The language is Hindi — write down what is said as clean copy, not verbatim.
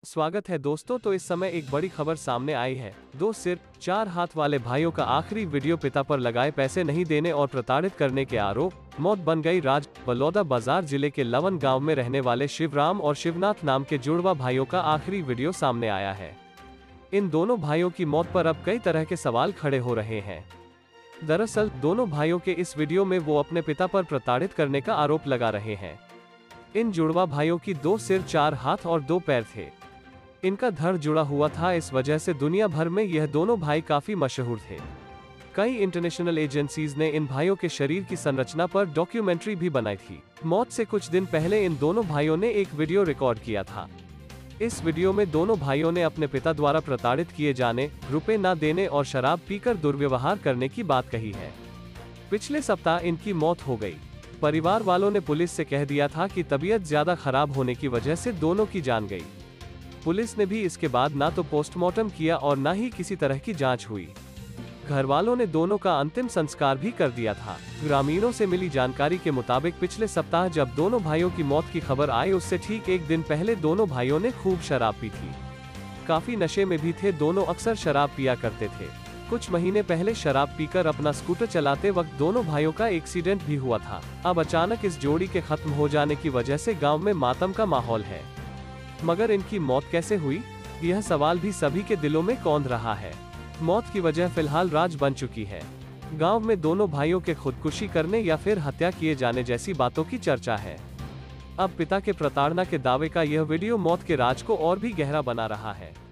स्वागत है दोस्तों। तो इस समय एक बड़ी खबर सामने आई है। दो सिर चार हाथ वाले भाइयों का आखिरी वीडियो पिता पर लगाए पैसे नहीं देने और प्रताड़ित करने के आरोप मौत बन गई राज। बलौदाबाजार जिले के लवन गांव में रहने वाले शिवराम और शिवनाथ नाम के जुड़वा भाइयों का आखिरी वीडियो सामने आया है। इन दोनों भाइयों की मौत पर अब कई तरह के सवाल खड़े हो रहे हैं। दरअसल दोनों भाइयों के इस वीडियो में वो अपने पिता पर प्रताड़ित करने का आरोप लगा रहे हैं। इन जुड़वा भाइयों की दो सिर चार हाथ और दो पैर थे। इनका धड़ जुड़ा हुआ था, इस वजह से दुनिया भर में यह दोनों भाई काफी मशहूर थे। कई इंटरनेशनल एजेंसीज ने इन भाइयों के शरीर की संरचना पर डॉक्यूमेंट्री भी बनाई थी। मौत से कुछ दिन पहले इन दोनों भाइयों ने एक वीडियो रिकॉर्ड किया था। इस वीडियो में दोनों भाइयों ने अपने पिता द्वारा प्रताड़ित किए जाने, रुपए न देने और शराब पीकर दुर्व्यवहार करने की बात कही है। पिछले सप्ताह इनकी मौत हो गई। परिवार वालों ने पुलिस से कह दिया था कि तबीयत ज्यादा खराब होने की वजह से दोनों की जान गई। पुलिस ने भी इसके बाद ना तो पोस्टमार्टम किया और ना ही किसी तरह की जांच हुई। घर वालों ने दोनों का अंतिम संस्कार भी कर दिया था। ग्रामीणों से मिली जानकारी के मुताबिक पिछले सप्ताह जब दोनों भाइयों की मौत की खबर आई, उससे ठीक एक दिन पहले दोनों भाइयों ने खूब शराब पी थी। काफी नशे में भी थे दोनों, अक्सर शराब पिया करते थे। कुछ महीने पहले शराब पीकर अपना स्कूटर चलाते वक्त दोनों भाइयों का एक्सीडेंट भी हुआ था। अब अचानक इस जोड़ी के खत्म हो जाने की वजह से गाँव में मातम का माहौल है। मगर इनकी मौत कैसे हुई, यह सवाल भी सभी के दिलों में कौंध रहा है। मौत की वजह फिलहाल राज बन चुकी है। गांव में दोनों भाइयों के खुदकुशी करने या फिर हत्या किए जाने जैसी बातों की चर्चा है। अब पिता के प्रताड़ना के दावे का यह वीडियो मौत के राज को और भी गहरा बना रहा है।